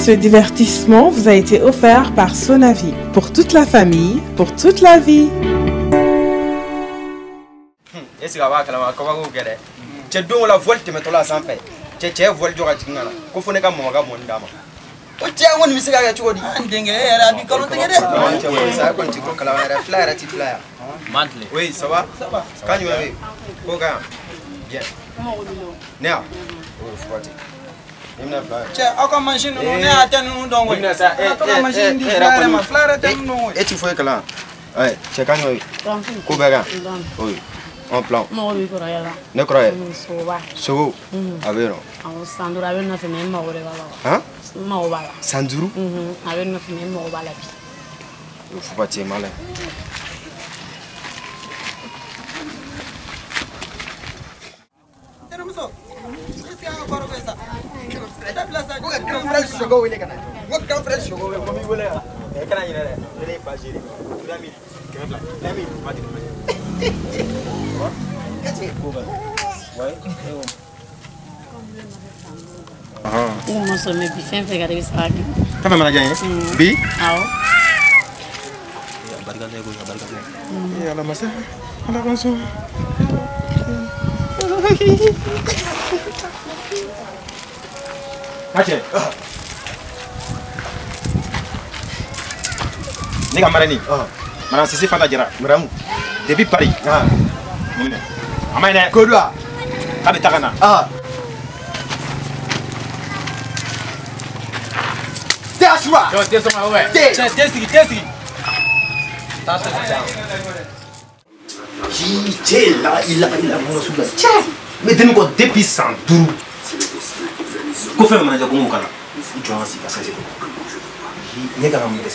Ce divertissement vous a été offert par Sonavi. Pour toute la famille, pour toute la vie. Est-ce que la tu donnes la volte, mais tu l'as sans fait. Tu es volé du ratin. Qu'on fait comme mon gars, mon dame. O tiens, on me sait à tu dis. Oui, ça va. Quand tu avais. Bien. Néa. Et tu fais que là. Ouais, c'est quand même. Oui. En plan. Ne croyez. Sogo. Avero. Hein? Sanduru? Faut pas tirer malin. Kamu mana jaya? Bi? Aw. Ya Allah masa, Allah langsung. Aceh. Ni kamera ni. Mana sisi fata jara. Meramu. Depuis Paris. Mune. Amai Kodua. Abi takana. Aswa. Yo, t'es son ouais. T'es là, il a mon souffle. Mais de nous depuis 112. Qu'on fait manager comme on il doit ainsi passer. Il est quand même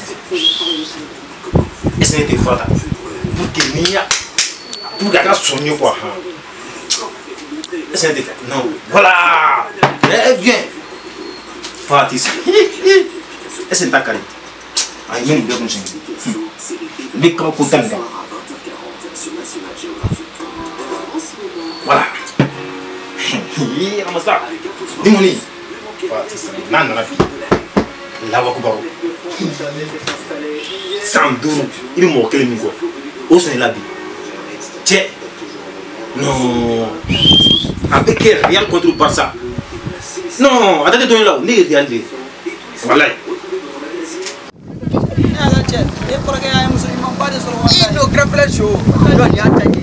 et c'est des fois pour que Nia pour garder son mieux quoi. C'est des non. Voilà. Eh bien. Fatis. Et c'est ta carrière. Ah, il y a une bonne chose. Mais quand on t'aime. Voilà. Il ramasse ça. Dis-moi. Non, non, la fille. La voix qu'on 112. Il est mort, quel est le micro? Où sont les labis? Tiens. Non. Avec rien contre par ça. Non, attendez, donnez là. N'est rien dit. Voilà. Il nous crève le show. On y a attaqué.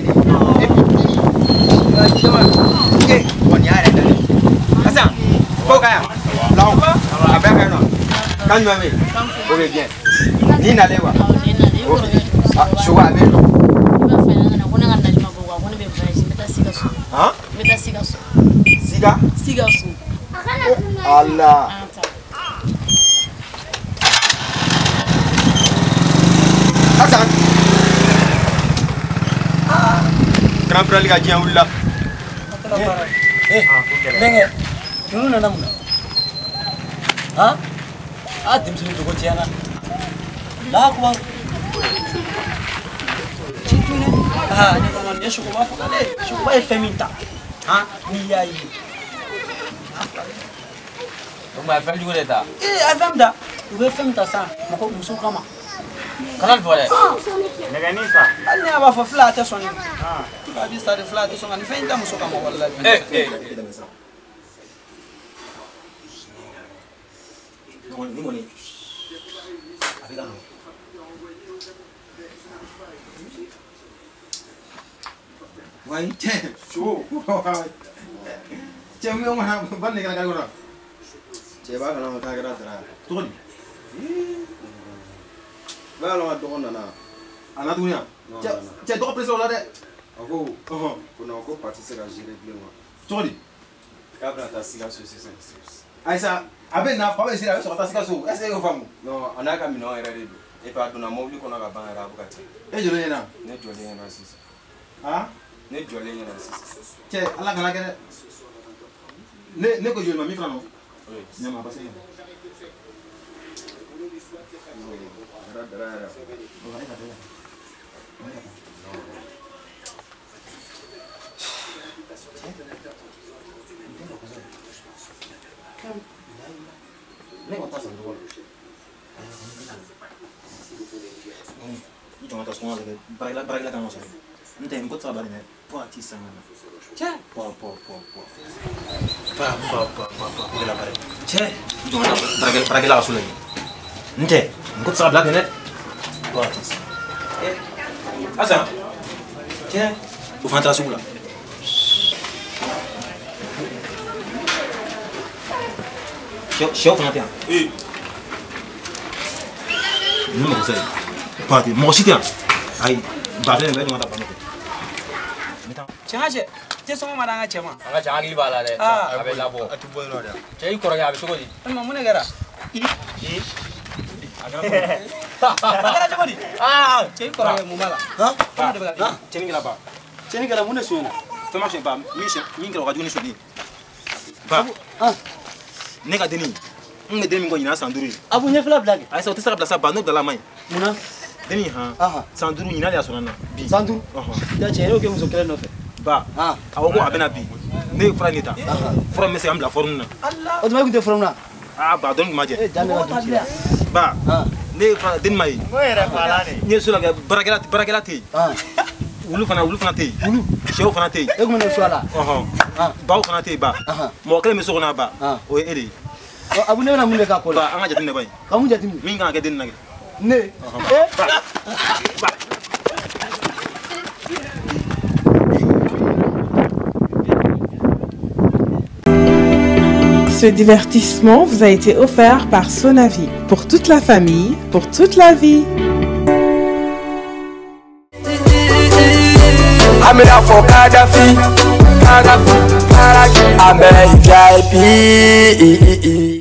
On y a arrêté. Attends. Pourquoi? Là, on va. Avec un nom. Quand tu m'avais. Ok, bien. Ni n'allez pas. Ah, je vois avec nous. Hein? Siga? Siga. Allah. Hassan. Grand frère li ka diyan wuli la. Dengue. Dulu nana mun. Ha? Ah, dimsini dogo tiana. La ko. Chitune. Ah, ni ko ne shuko ba fakale. Shuko ba feminta. Ha? Ni yayi. Donc ma femme du coup d'état. Femme da. Tu veux femme ta ça. Mako muso kama. Canal volet. Meganisa. Alni aba fa flat son. Tu vas dire ça de flat son ni femme muso kama wallahi. Ni moni. Avec un ouais, tiens, chaud. Tiens, mais on a pas de gars. Tiens, va là, on va regarder. Tourne. Va là, on va tourner là. Ana dunia. Tiens, toi pression là de. Ako, on a encore parti c'est la gérer bien moi. Tourne. Capra ta siga sur c'est ça. Aïssa, avec n'a pas essayer sur ta siga sur. Est-ce que vous femme? Non, on a camion erreur. Et pas de na mobile qu'on a ba ban era bukati. Et je l'ai là. Ne je l'ai là c'est ça. Ah? Ne je l'ai là c'est ça. Tiens, ala kala kere. Ne ko je mami frano. Oui. Ne ma passer. Ne ko ta san ko. Ni jonga ta so ngale barila kan so. Nte ko ta bari ne po ati sangana. Che po. Pa la bari. Che jonga ta barila so le. Nte ko ta bla ne po ati. Asa. Che o fanta sugula. Show fana tɛ yan ni mɔgɔ sɛ pati mɔgɔ si tɛ yan ayi baden bɛ ɲɔgɔn ta bano cɛ cɛ tɛ sɔngɔ ma an ka cɛ ma an ka cɛ hakili b'a la dɛ a bɛ labɔ a tɛ bɔ yen nɔ dɛ cɛ i kɔrɔkɛ a bɛ cogo di walima mun de kɛra a kɛra cogo di cɛ i kɔrɔkɛ mun b'a la cɛni kɛra ba cɛni kɛra mun de sonyɛna fɛn ma sonyɛ ba min kɛra o ka jugu ni sonyɛli ba ne ka denni n bɛ denni min kɔ ɲinan san 5 ye abu ɲɛfila bila kɛ ayisa o tɛ se ka bila sa ba n'o bilala ma ɲi munna denni san 5 ɲinan de y'a sɔrɔ n na bi san 5 da cɛ y'o kɛ muso kelen nɔfɛ ba a ko ko a bɛna bi ne ye fura in de ta fura min bɛ se ka n bila forme na o tuma e tun tɛ fɔlɔ na ba dɔnni tun ma jɛ ba ne ye fura denni ma ye n ye so la kɛ baarakɛla tɛ yen wulu fana tɛ yen sɛw fana tɛ yen e tun bɛ ne so a la baw fana tɛ yen ba mɔgɔ kelen bɛ so kɔnɔ ba o ye e de ye abu ne bɛna mun de k'a ko la an ka jateminɛ ba in ka mun jateminɛ min kan ka kɛ denni na kɛ ne Ce divertissement vous a été offert par Sonavi. Pour toute la famille, pour toute la vie. I'm here for Gaddafi, I'm a VIP.